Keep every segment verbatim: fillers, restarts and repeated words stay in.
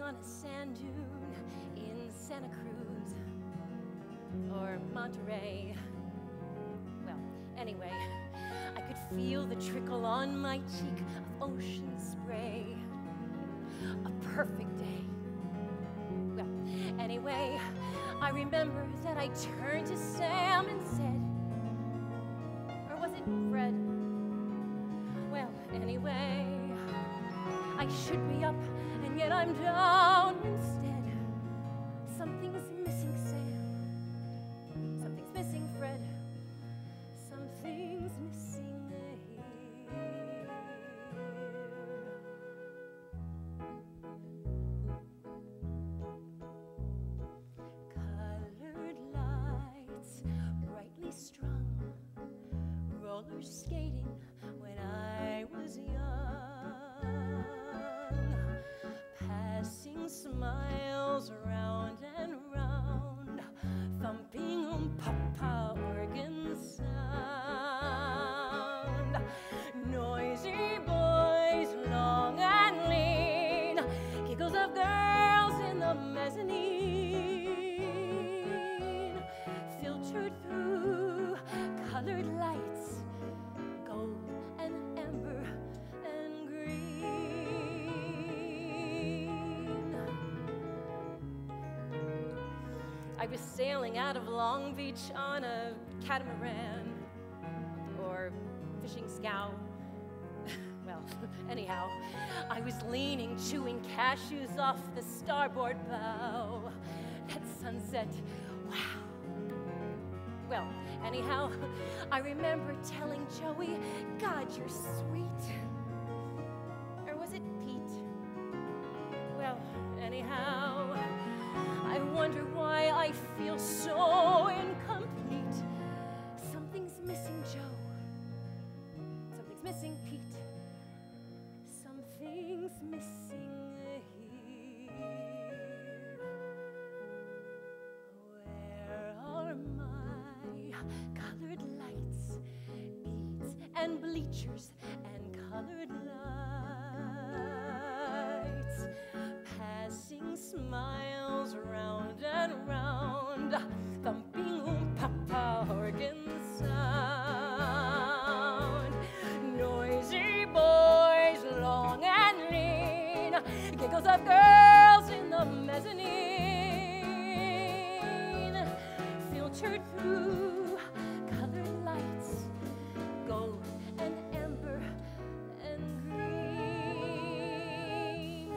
on a sand dune in Santa Cruz or Monterey. Well, anyway, I could feel the trickle on my cheek of ocean spray. A perfect day. Well, anyway, I remember that I turned to Sam and said, or was it Fred? Well, anyway, I should be up, and yet I'm down instead. Something's missing, Sam. Something's missing, Fred. Something's missing here. Colored lights, brightly strung, roller skating when I was young, passing smiles round and round, thumping um papa organ sound, noisy boys long and lean, giggles of girls in the mezzanine, filtered through colored lights, gold and amber and green. I was sailing out of Long Beach on a catamaran or fishing scow. Well, anyhow, I was leaning, chewing cashews off the starboard bow. That sunset, wow. Well, anyhow, I remember telling Joey, God, you're sweet. Or was it Pete? Well, anyhow, I wonder why I feel so incomplete. Something's missing, Joe. Something's missing, Pete. Something's missing here. Where are my colored lights, beads and bleachers and colored lights, passing smiles round and round, thumping um papa organ sound, noisy boys long and lean, giggles of girls in the mezzanine, filtered through colored lights, gold and amber and green.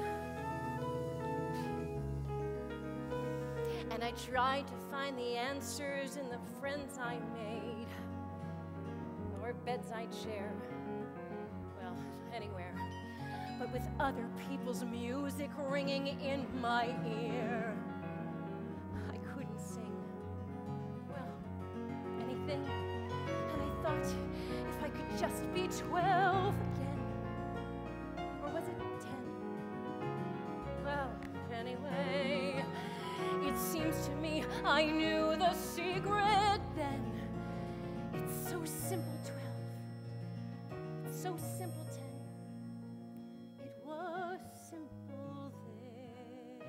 And I tried to find the answers in the friends I made, or beds I'd share, well, anywhere, but with other people's music ringing in my ear. I couldn't sing, well, anything, and I thought if I could just be twelve again, or was it ten? Well, anyway, it seems to me I knew the secret then. It's so simple, twelve. It's so simple, ten. It was simple then.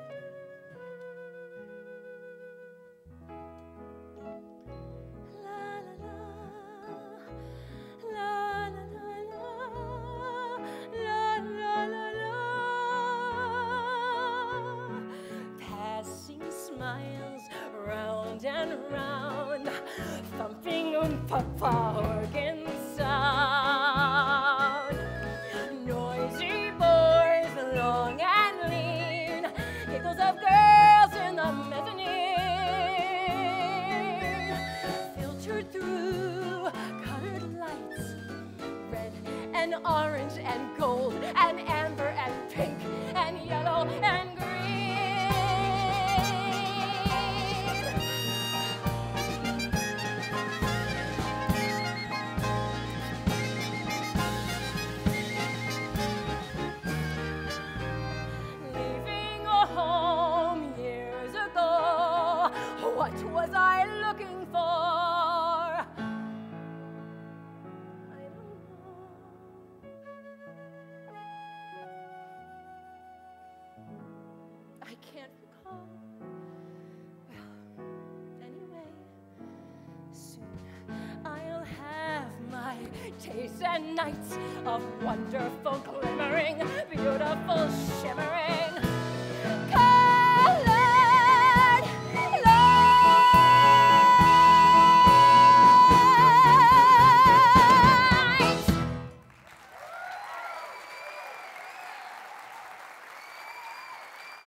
La la la, la la la la, la la la la. Passing smiles round and round, thumping um papa organ sound, noisy boys long and lean, giggles of girls in the mezzanine, filtered through colored lights, red and orange and gold and amber and pink and yellow and green. Leaving a home years ago, what was I looking for? I don't know. days and nights of wonderful, glimmering, beautiful